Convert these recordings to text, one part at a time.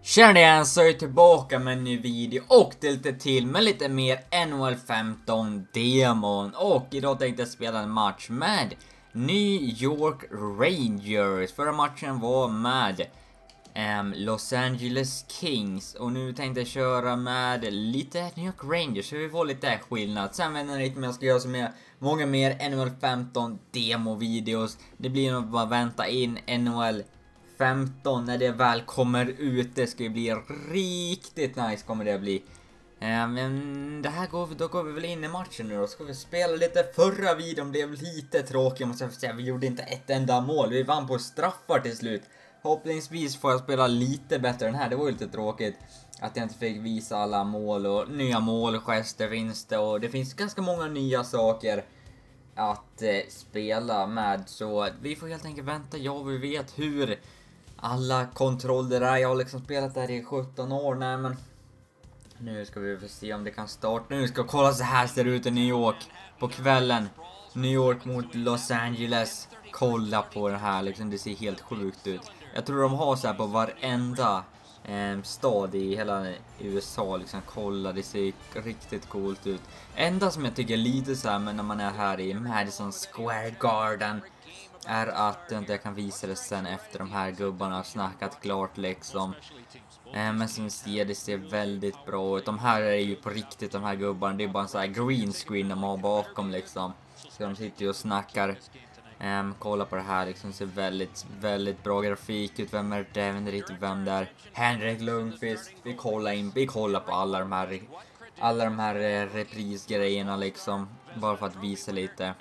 Tjena igen, så är jag tillbaka med en ny video och lite till med lite mer NHL 15 demon. Och idag tänkte jag spela en match med New York Rangers. Förra matchen var med Los Angeles Kings. Och nu tänkte jag köra med lite New York Rangers, så vi får lite skillnad. Sen vet jag inte om jag ska göra så med många mer NHL 15 demo-videos. Det blir nog bara vänta in NHL 15 när det väl kommer ut. Det ska bli riktigt nice, kommer det bli. Men det här då går vi väl in i matchen nu då. Ska vi spela lite. Förra videon blev lite tråkig, måste jag säga. Vi gjorde inte ett enda mål. Vi vann på straffar till slut. Hoppningsvis får jag spela lite bättre den här. Det var ju lite tråkigt att jag inte fick visa alla mål och nya målgester finns det. Och det finns ganska många nya saker att spela med. Så vi får helt enkelt vänta. Vi vet hur alla kontroller är. Jag har liksom spelat där i 17 år. Nej, men nu ska vi se om det kan starta. Nu ska vi kolla, så här ser det ut i New York på kvällen. New York mot Los Angeles. Kolla på det här liksom, det ser helt sjukt ut. Jag tror de har så här på varenda stad i hela USA liksom. Kolla, det ser riktigt coolt ut. Enda som jag tycker är lite så här, men när man är här i Madison Square Garden, är att jag inte kan visa det sen efter de här gubbarna har snackat klart liksom. Men som ser, det ser väldigt bra ut. De här är ju på riktigt, de här gubbarna. Det är bara en sån här green screen de har bakom liksom. Så de sitter ju och snackar. Kolla på det här liksom, det ser väldigt, väldigt bra grafik ut. Vem är det? Jag vet inte riktigt vem det är. Henrik Lundqvist. Vi kollar på alla de här reprisgrejerna liksom. Bara för att visa lite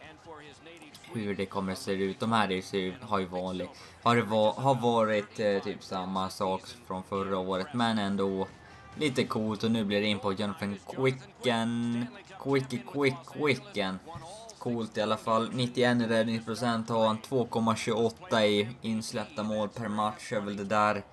hur det kommer att se ut. De här har ju har varit typ samma sak från förra året, men ändå lite coolt. Och nu blir det in på Jonathan Quicken. Coolt i alla fall. 91 räddningsprocent har han, 2,28 i insläppta mål per match är väl det där.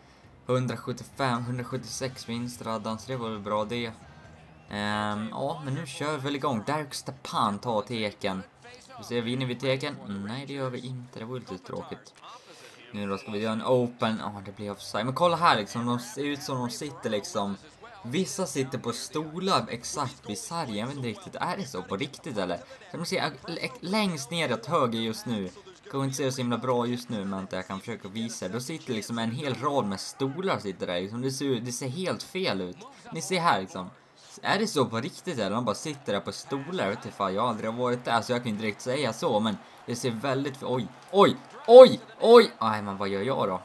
176 vinster hade han, så det var väl bra det. Ja, men nu kör vi väl igång. Derek Stepan tar teken. Vi ser, vinner vi teken? Nej, det gör vi inte. Det var lite tråkigt. Nu då ska vi göra en open. Det blir offside. Men kolla här liksom. De ser ut som de sitter liksom. Vissa sitter på stolar exakt vid sargen. Jag vet inte riktigt. Är det så på riktigt eller? Så man ser längst ner åt höger just nu. Kan inte se så himla bra just nu, men jag kan försöka visa. Då sitter liksom en hel rad med stolar sitter där liksom. Det ser helt fel ut. Ni ser här liksom. Är det så på riktigt eller? De bara sitter där på stolar. Jag vet inte, fan, jag har aldrig varit där, så jag kan inte direkt säga så. Men det ser väldigt... Oj! Nej, men vad gör jag då?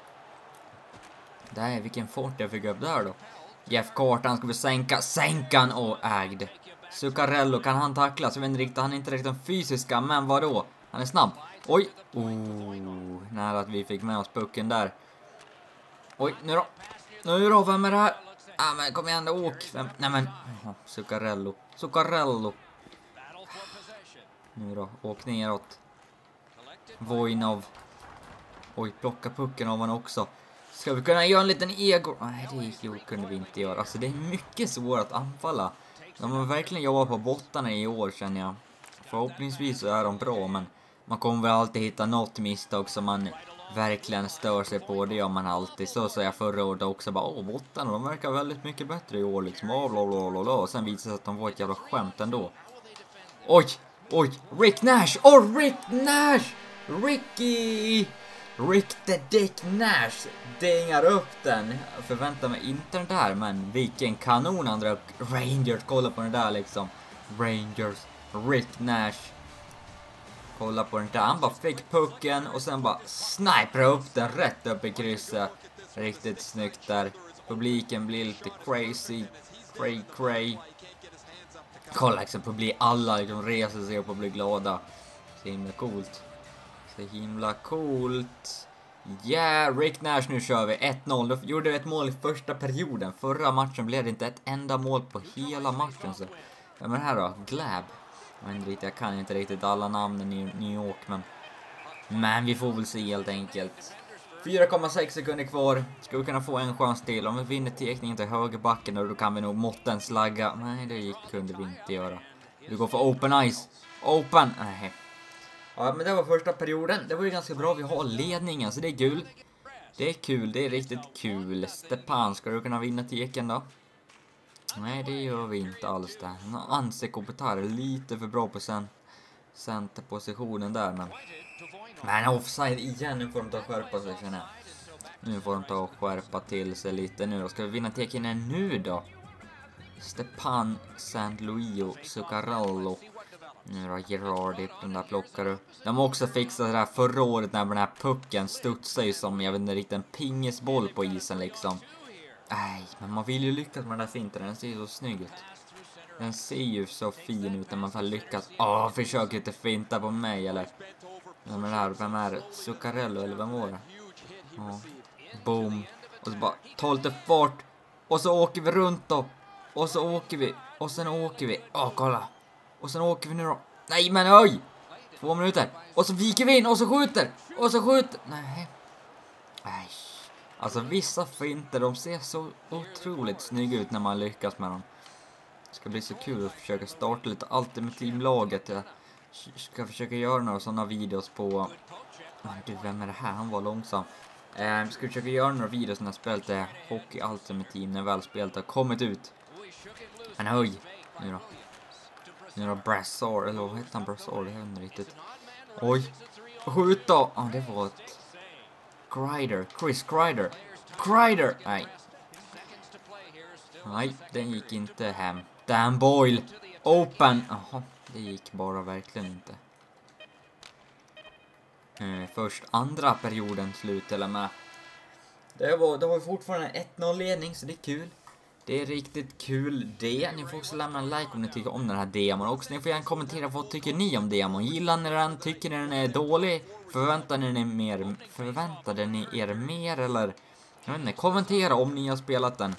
Där, vilken fort jag fick upp där då. Jeff Carter, han ska vi sänkan och ägd. Zuccarello, kan han tacklas? Jag vet inte riktigt, han är inte riktigt en fysiska, men vadå? Han är snabb. Oj! Nära att vi fick med oss pucken där. Oj, nu då, vem är det här? Men kom igen, åk. Nej men, Zuccarello. Nu då, åk neråt. Voinov. Oj, plocka pucken av honom också. Ska vi kunna göra en liten ego? Nej, det kunde vi inte göra. Alltså det är mycket svårt att anfalla. De har verkligen jobbat på bottarna i år, känner jag. Förhoppningsvis så är de bra, men man kommer väl alltid hitta något misstag som man verkligen stör sig på. Det gör man alltid. Så sa jag förra året också, bara bottarna, de verkar väldigt mycket bättre i år liksom. Och sen visade det sig att de var ett jävla skämt ändå. Oj, Rick Nash. Rick the Dick Nash dängar upp den. Jag förväntar mig inte den där, men vilken kanon han drar upp. Rangers, kolla på den där liksom. Rangers, Rick Nash. Kolla på den där, han bara fick pucken och sen bara sniper upp den rätt upp i krysset. Riktigt snyggt där. Publiken blir lite crazy. Cray. Kolla liksom, alla liksom reser sig upp och blir glada. Så himla coolt. Rick Nash, nu kör vi 1-0. Då gjorde vi ett mål i första perioden. Förra matchen blev det inte ett enda mål på hela matchen. Så. Vem är det här då? Glab. Jag kan inte riktigt alla namnen i New York, men vi får väl se helt enkelt. 4,6 sekunder kvar. Ska vi kunna få en chans till. Om vi vinner tekningen till högerbacken, då kan vi nog måtta en slagga. Nej, det kunde vi inte göra. Vi går för open ice. Nej. Ja, men det var första perioden. Det var ju ganska bra. Vi har ledningen, så det är kul. Det är kul, det är riktigt kul. Stepan, ska du kunna vinna teken då? Nej, det gör vi inte alls där. Anse Kopitar är lite för bra på centerpositionen där, men offside igen. Nu får de ta och skärpa sig, känner jag. Nu får de ta och skärpa till sig lite nu. Då ska vi vinna teken nu då. Stepan Santluio Zuccarello. Nu då Gerardi, den där plockar du. De har också fixat det där förra året när den här pucken studsar ju som, jag vet inte riktigt, en pingisboll på isen liksom. Nej, men man vill ju lyckas med den där finten. Den ser ju så snygg ut. Den ser ju så fin ut när man får lyckas. Försök inte finta på mig eller. Men det här, vem är det? Zuccarello eller vem var det? Boom. Och så bara ta lite fart. Och så åker vi runt då. Och så åker vi. Och sen åker vi. Kolla. Och sen åker vi nu då. Nej, men oj! 2 minuter. Och så viker vi in och så skjuter. Och så skjuter. Nej. Alltså vissa finter, de ser så otroligt snygga ut när man lyckas med dem. Det ska bli så kul att försöka starta lite Ultimate Team-laget. Jag ska försöka göra några sådana videos på... Men du, vem är det här? Han var långsam. Jag ska försöka göra några videos när jag spelat Hockey Ultimate Team när väl spelet har kommit ut. Men oj! Nu då Brassard, eller vad heter han? Brassard, det händer riktigt. Oj! Skjut då! Det var ett... Chris Kreider! Nej, den gick inte hem. Dan Boyle! Open! Jaha, det gick bara verkligen inte. Först andra perioden slut eller med. Det var fortfarande 1-0 ledning, så det är kul. Det är riktigt kul det. Ni får också lämna en like om ni tycker om den här demon. Och ni får gärna kommentera vad tycker ni om demon. Gillar ni den? Tycker ni den är dålig? Förväntade ni er mer eller... Jag vet inte, kommentera om ni har spelat den.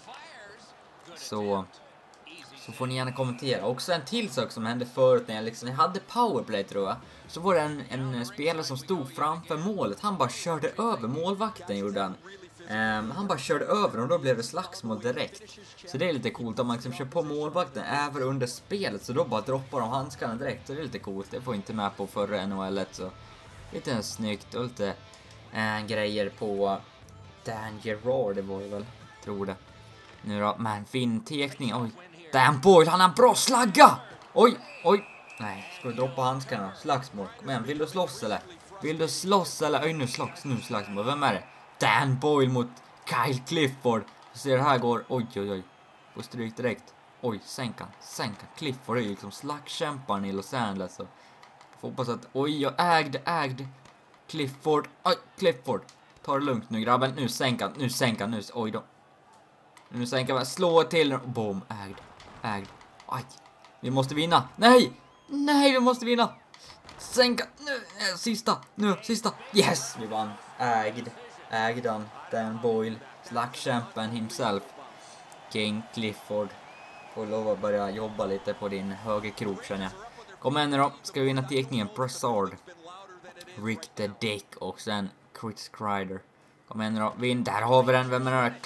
Så får ni gärna kommentera. Också en till sak som hände förut när jag hade powerplay, tror jag. Så var det en spelare som stod framför målet. Han bara körde över målvakten, gjorde han. Han bara körde över och då blev det slagsmål direkt. Så det är lite coolt om man liksom kör på målvakten även under spelet. Så då bara droppar de handskarna direkt. Så det är lite coolt. Det får inte med på förra NHL. Så lite snyggt och lite grejer på Dan Gerard, det var det väl, tror det. Nu då, men fin tekning. Oj, Dan Boyle, han har en bra slagga. Oj. Nej, ska du droppa handskarna? Slagsmål. Men vill du slåss eller? Oj, nu slagsmål. Vem är det? Dan Boyle mot Kyle Clifford. Så det här går. Oj. Får stryk direkt. Oj, sänkan. Clifford är ju liksom slagskämparen i Los Angeles. Så får hoppas att... Oj, jag ägd. Clifford. Clifford. Ta det lugnt nu, grabben. Nu sänkan. Oj då. Nu sänkan vi. Slå till. Boom. Ägd. Aj. Vi måste vinna. Nej, vi måste vinna. Sänka. Nu. Sista. Yes, vi vann. Ägdan. Dan Boyle. Slagskämpen himself. King Clifford. Får lov att börja jobba lite på din högerkrok, känner jag. Kom igen nu då. Ska vi vinna tekningen. Brassard. Rick the Dick. Och sen Chris Kreider. Kom igen nu då. Vinn. Där har vi den. Vem är det här?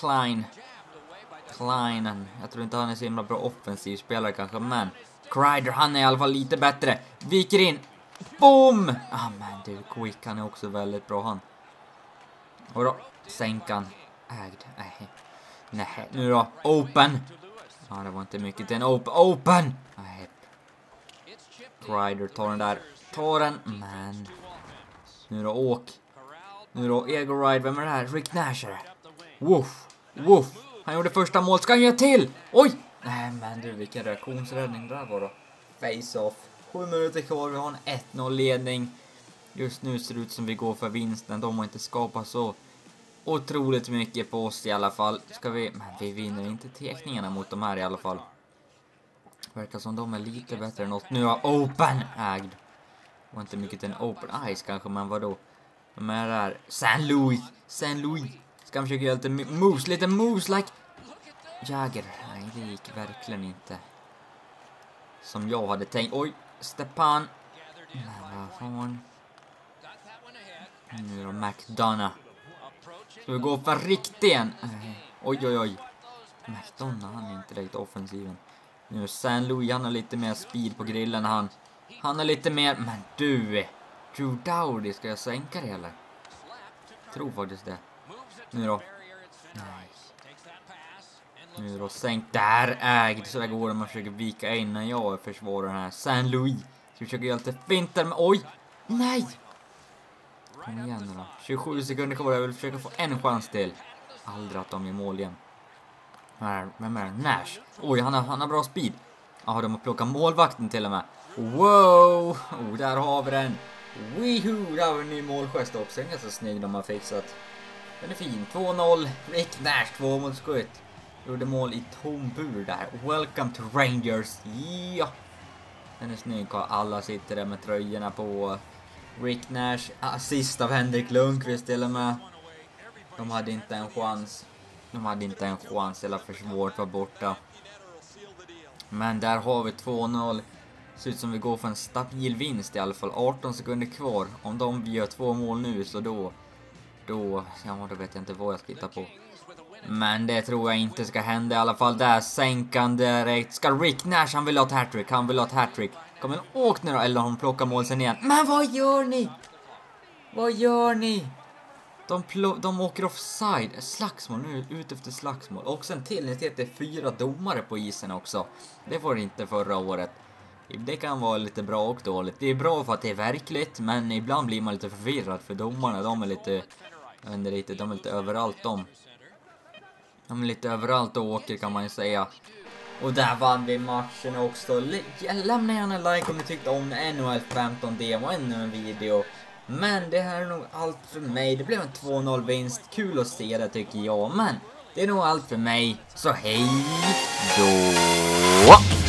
Kleinen. Jag tror inte han är så himla bra offensiv spelare kanske. Men Kreider, han är i alla fall lite bättre. Viker in. Boom! Men du, Quick, han är också väldigt bra han. Och då, sänkan. Ägd. Nej, nu då. Open. Det var inte mycket till en open. Nej. Kreider tar den där. Men. Nu då, åk. Nu då, Ego Ride. Vem är det här? Rick Nash. Woof. Han gjorde första mål. Ska han göra till? Oj! Nej, men du, vilken reaktionsräddning där var då. Face-off. 7 minuter kvar. Vi har en 1-0 ledning. Just nu ser det ut som vi går för vinsten. De har inte skapat så otroligt mycket på oss i alla fall. Men vi vinner inte tekningarna mot de här i alla fall. Verkar som de är lite bättre än oss. Nu har open ägd. Och inte mycket till en open ice kanske, men vadå? De är där. San Louis. Ska han försöka göra lite moves like Jagger. Nej, det gick verkligen inte som jag hade tänkt. Oj, Stepan. Nu då McDonough. Ska vi gå för riktigen? Oj. McDonough, han är inte direkt offensiven. Nu San Louis, han har lite mer speed på grillen. Han har lite mer. Men du, Drew Doughty, ska jag sänka det eller? Tror faktiskt det. Nu då. Nej. Nu då, sänk där, ägd. Så där går det, man försöker vika in när jag försvarar den här. San Louis. Ska försöka göra lite finter, men oj! Nej! Kom igen då. 27 sekunder kvar, jag vill försöka få en chans till. Aldrig att de är mål igen. Vem är det? Nash. Oj, han har bra speed. Ja, de har plockat målvakten till och med. Wow! Oh, där har vi den. Wihoo! Där har vi en ny målgest också. Den är ganska snygg de har fixat. Den är fin. 2-0. Rick Nash, 2-målsskytt. Gjorde mål i tom bur där. Welcome to Rangers. Ja! Den är snygg. Alla sitter där med tröjorna på. Rick Nash. Assist av Henrik Lundqvist till och med. De hade inte en chans. Hela försvaret var borta. Men där har vi 2-0. Ser ut som vi går för en stabil vinst i alla fall. 18 sekunder kvar. Om de gör 2 mål nu så då vet jag inte vad jag ska hitta på. Men det tror jag inte ska hända i alla fall. Där sänkande direkt. Ska Rick Nash, han vill ha ett hattrick. Kommer han åkt nu då? Eller hon plockar mål sen igen. Men vad gör ni? De åker offside. Slagsmål nu, ut efter slagsmål. Och sen till det är 4 domare på isen också. Det var det inte förra året. Det kan vara lite bra och dåligt. Det är bra för att det är verkligt, men ibland blir man lite förvirrad för domarna. De är lite överallt de. De är lite överallt och åker kan man ju säga. Och där vann vi matchen också. Lämna gärna en like om ni tyckte om NHL 15 demo, ännu en video. Men det här är nog allt för mig. Det blev en 2-0 vinst. Kul att se det tycker jag. Men det är nog allt för mig. Så hej då!